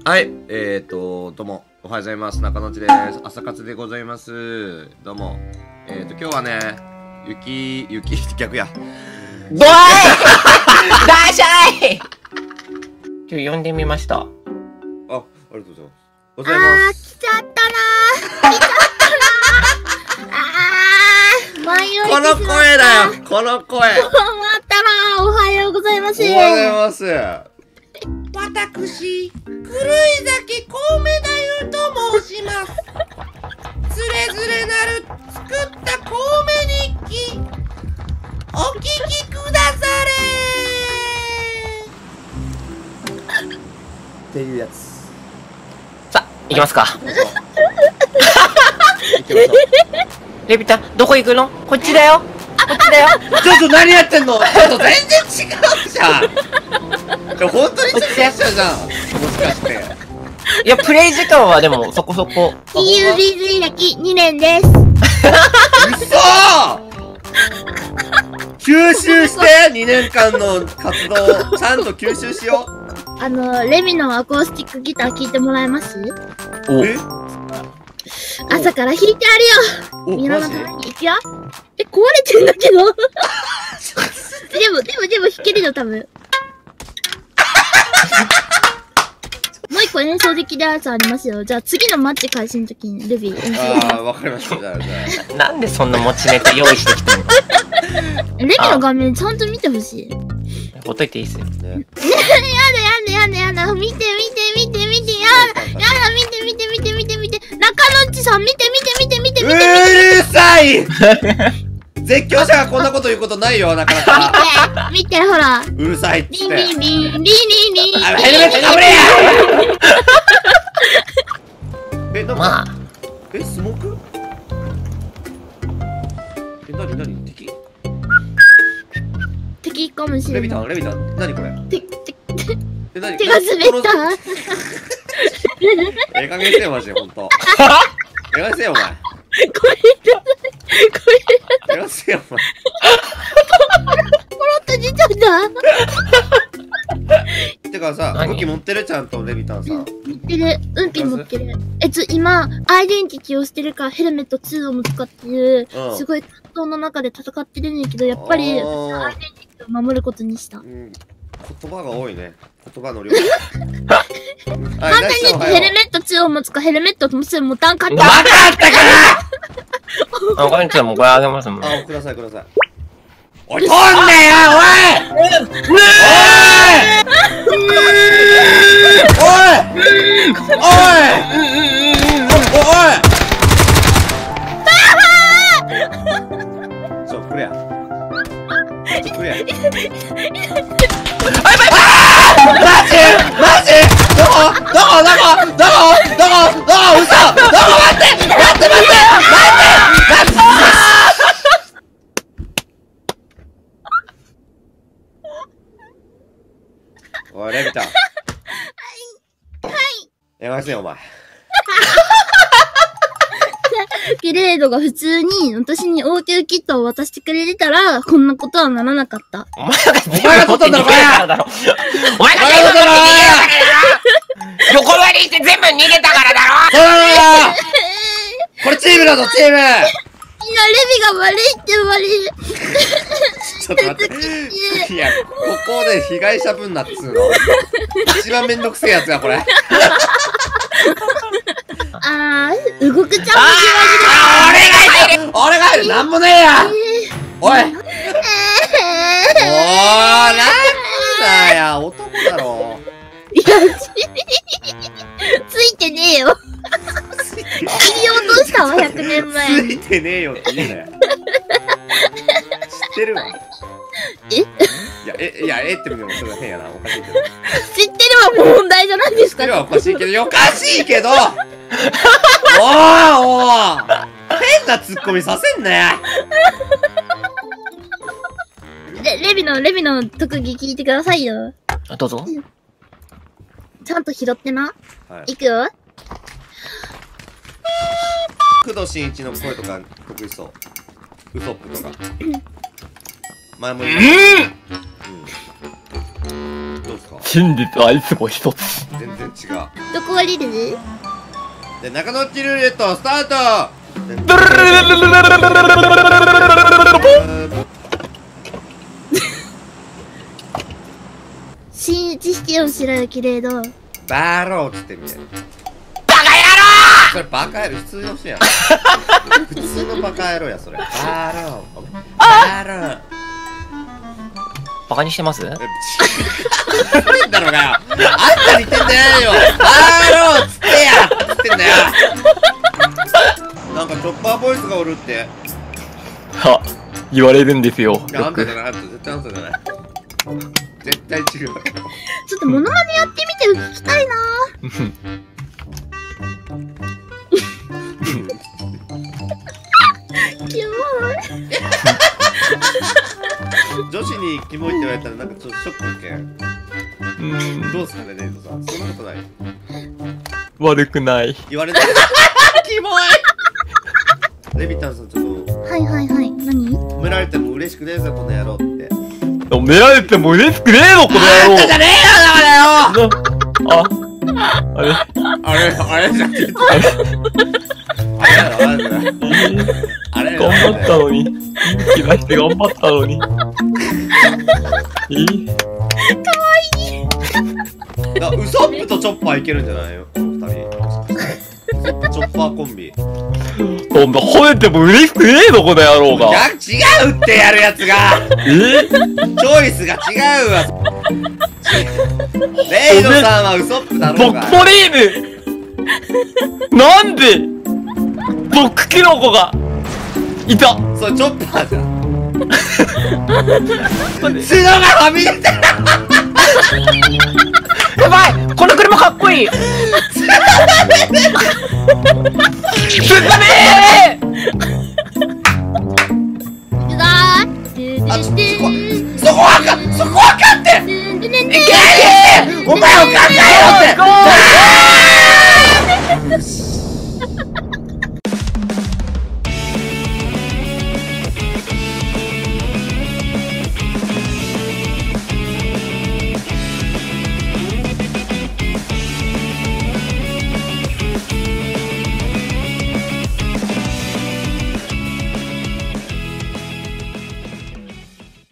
はい、どうも、おはようございます。中野内です。朝活でございます。どうも。今日はね、逆や。 どいだしゃい呼んでみました。 ありがとうございます。 来ちゃったなー。来ちゃったなー。迷いこの声だよ、この声。 困ったなー。おはようございます。 おはようございます。 私、狂い崎コウメ太夫と申します。つれづれなる作ったコウメ日記、お聞きくだされっていうやつ。 さあ、行きますか。 行きましょう。 レビタ、どこ行くの？こっちだよ。こっちだよ。 ちょっと何やってんの？ちょっと全然違うじゃん。本当にちょっとやっちゃうじゃん。もしかして。 いや、プレイ時間はでもそこそこ。 PUBG 歴2年です。 嘘吸収して2年間の活動ちゃんと吸収しよう。 レミのアコースティックギター聴いてもらえます？ お、 朝から弾いてあるよ。みんなのために行くよ。壊れてんだけど。でも弾けるよ、多分。もう一個演奏できるやつありますよ。じゃあ次のマッチ開始の時にルビー演奏。 ああ、わかりました。じゃあ。 なんでそんな持ちネタ用意してきてんの？ レミの画面ちゃんと見てほしい。 ほっといていいっすよ。 ね、 やだ。見て。やだ、見て。中野内さん、見て。 うるさい絶叫者がこんなこと言うことないよ、なかなか。 見て、ほら。 うるさいっつって。 リン。 あ、ヘルメットかぶれやなんか、 まあ、 スモーク何敵かもしれない。 レビタン何これ何手が滑った。 ええ加減せよ、マジで、ほんと。ええ加減せよ、お前。 これ。 ええ加減せよ、お前。 ポロッと出ちゃった。 てかさ、武器持ってるちゃんとレビタンさん。 持ってる。持ってる。今、アイデンティティをしてるからヘルメット2をも使ってる。すごい葛藤の中で戦ってるんだけど、やっぱり、アイデンティティを守ることにした。 言葉が多いね。言葉の量。 簡単に言ってヘルメット2を持つかヘルメット2持たんかった。 わかったからこんにちは、もうこれあげますもん。 あ、ください。おい、飛んだよ、おいくれや。マジどこ嘘待っておい、レビタン。はい。やめせよ、お前。 ピレードが普通に私に応急キットを渡してくれてたら、こんなことはならなかった。 お前が取ったんだろ、お前が全部逃げたからだろ。横取りして全部逃げたからだろ。 これチームだぞ、チーム。 みんなレビが悪いって言われる。 ちょっと待って。いや、ここで被害者分なっつうの。一番めんどくせえやつや、これ。 動くちゃんも俺がいるなんもねえやおいなんだよ男だろいや、ついてねえよ。切り落としたわ、100年前。 ついてねえよって言うなよ。知ってるわ。いや、ってみてもそれは変やな。おかしいけど。 知ってるは問題じゃないですか。 知ってるはおかしいけど、変なツッコミさせんなよ。 レビの特技聞いてくださいよ。 どうぞ。 ちゃんと拾ってな。 はい。 いくよ。 工藤新一の声とか得意そう。ウソップとか。前も言った。どうですか？ 真実はいつも一つ。 全然違う。 どこ降りる？ で、中野っちルーレット、スタート。 新知識を知らなけれど。 バーローっつってみて。 バカ野それバカ野郎、普通の人やん。普通のバカ野郎や、それ。バーロー。バーロー。 バカにしてます？ 似てんだろうがよ。あんた似てんじゃないよ。バーローっつってやっつってんだよ。なんかチョッパーボイスがおるって。 は、言われるんですよ。 いや、あんたじゃない、あんた絶対あんたじゃない。絶対違う。 ちょっとモノマネやってみて聞きたいな。キモい。 女子にキモいって言われたらなんかちょっとショック受け。どうすかね、レイドさん。そんなことない。 悪くない。 言われない。キモい。レビタンさんちょっと。 はいはいはい。何？ 褒められても嬉しくねえぞこの野郎って。 褒められても嬉しくねえのこの野郎。 あんたじゃねえよだからよ。 あれあれじゃんけど。あれ頑張ったのに。元気出して頑張ったのに。 ウソップとチョッパーいけるんじゃないよ、この二人。チョッパーコンビ。 ほんと褒めても嬉しくねえのこの野郎が。 いや、違うってやるやつが。チョイスが違うわ。レイドさんはウソップだろうが。 ボッコリーヌなんでボックキノコがいた。 それチョッパーじゃん。角がはみ出てる。 やばい、この車かっこいい。進めー。